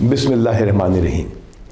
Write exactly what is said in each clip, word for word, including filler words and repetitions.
بسم اللہ الرحمن الرحیم۔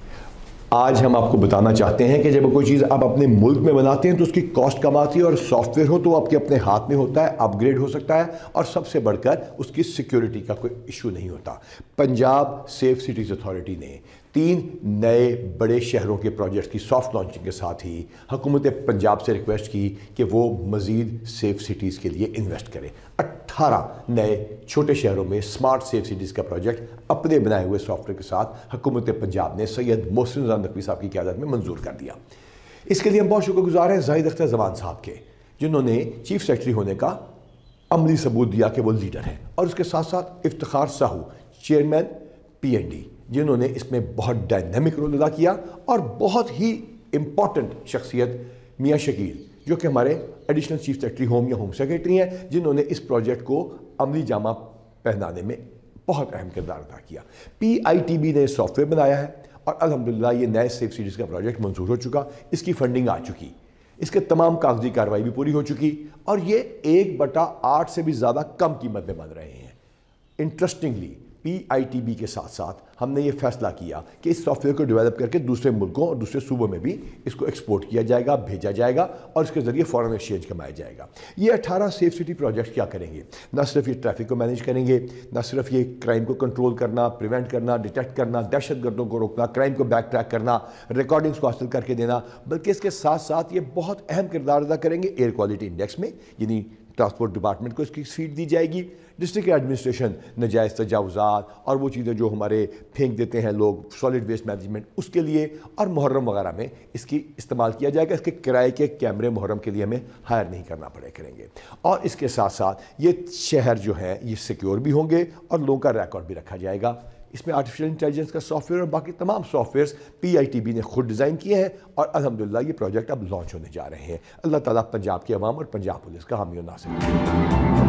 آج ہم آپ کو بتانا چاہتے ہیں کہ جب کوئی چیز آپ اپنے ملک میں بناتے ہیں تو اس کی کاسٹ کم آتی ہے، اور سافٹ ویئر ہو تو آپ کے اپنے ہاتھ میں ہوتا ہے، اپ گریڈ ہو سکتا ہے، اور سب سے بڑھ کر اس کی سیکیورٹی کا کوئی ایشو نہیں ہوتا۔ پنجاب سیف سٹیز اتھارٹی نے تین نئے بڑے شہروں کے پروجیکٹ کی سافٹ لانچنگ کے ساتھ ہی حکومت پنجاب سے ریکویسٹ کی کہ وہ مزید سیف سٹیز کے لیے انویسٹ کرے۔ اٹھارہ نئے چھوٹے شہروں میں سمارٹ سیف سٹیز کا پروجیکٹ اپنے بنائے ہوئے سافٹ ویئر کے ساتھ حکومت پنجاب نے سید محسن رضا نقوی صاحب کی قیادت میں منظور کر دیا۔ اس کے لیے ہم بہت شکر گزار ہیں زاہد اختر زمان صاحب کے، جنہوں نے چیف سیکرٹری ہونے کا عملی ثبوت دیا کہ وہ لیڈر ہیں، اور اس کے ساتھ ساتھ Iftikhar Sahu chairman P N D, جنہوں نے اس میں بہت ڈائنامک رول ادا کیا، اور بہت ہی امپورٹنٹ شخصیت میاں شکیل، جو کہ ہمارے ایڈیشنل چیف سیکرٹری ہوم یا ہوم سیکرٹری ہیں، جنہوں نے اس پروجیکٹ کو عملی جامہ پہنانے میں بہت اہم کردار ادا کیا۔ پی آئی ٹی بی نے سافٹ ویئر بنایا ہے، اور الحمدللہ یہ نئے سیف سٹیز کا پروجیکٹ منظور ہو چکا، اس کی فنڈنگ آ چکی، اس کے تمام کاغذی کارروائی بھی پوری ہو چکی، اور یہ ایک بٹا آٹھ سے بھی زیادہ کم قیمت میں بن رہے ہیں۔ Interestingly P I T B کے ساتھ ساتھ ہم نے یہ فیصلہ کیا کہ اس سافٹ ویئر کو ڈیولپ کر کے دوسرے ملکوں اور دوسرے صوبوں میں بھی اس کو ایکسپورٹ کیا جائے گا، بھیجا جائے گا، اور اس کے ذریعے فورن ایکسچینج کمایا جائے گا۔ یہ اٹھارہ سیف سٹی پروجیکٹ کیا کریں گے؟ نہ صرف یہ ٹریفک کو مینیج کریں گے، نہ صرف یہ کرائم کو کنٹرول کرنا، پریونٹ کرنا، ڈیٹیکٹ کرنا، دہشت گردوں کو روکنا، کرائم کو بیک ٹریک کرنا، ریکارڈنگز کو حاصل کر کے دینا، بلکہ اس کے ساتھ ساتھ یہ بہت اہم کردار ادا کریں گے ایئر کوالٹی انڈیکس میں، یعنی ٹرانسپورٹ ڈپارٹمنٹ کو اس کی سیٹ دی جائے گی، ڈسٹرکٹ ایڈمنسٹریشن نجائز تجاوزات اور وہ چیزیں جو ہمارے پھینک دیتے ہیں لوگ، سالڈ ویسٹ مینجمنٹ، اس کے لیے، اور محرم وغیرہ میں اس کی استعمال کیا جائے گا۔ اس کے کرائے کے کیمرے محرم کے لیے ہمیں ہائر نہیں کرنا پڑے کریں گے، اور اس کے ساتھ ساتھ یہ شہر جو ہیں یہ سیکیور بھی ہوں گے، اور لوگوں کا ریکارڈ بھی رکھا جائے گا۔ اس میں آرٹیفیشل انٹیلیجنس کا سافٹ ویئر اور باقی تمام softwares P I T B نے خود ڈیزائن کیے ہیں، اور الحمدللہ یہ پروجیکٹ اب لانچ ہونے جا رہے ہیں۔ اللہ تعالیٰ پنجاب کے عوام اور پنجاب پولیس کا حامی و ناصر۔